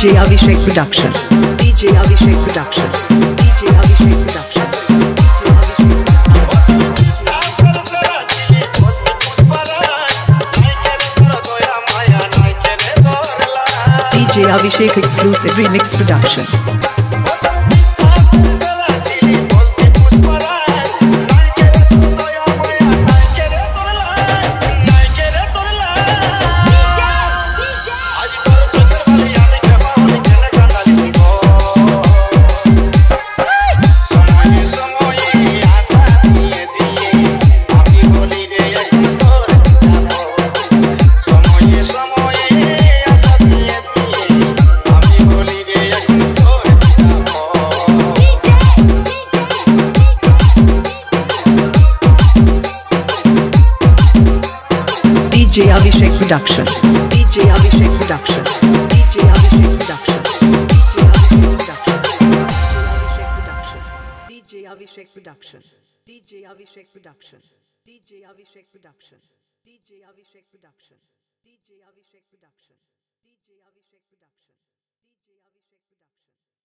DJ Abhishek Production. DJ Abhishek Production. DJ Abhishek Production. DJ Abhishek Exclusive Remix Production. DJ Abhishek Production. DJ Abhishek Production. DJ Abhishek Production. DJ Abhishek Production. DJ Abhishek Production. DJ Abhishek Production. DJ Abhishek Production. DJ Abhishek Production. DJ Abhishek Production. DJ Abhishek Production.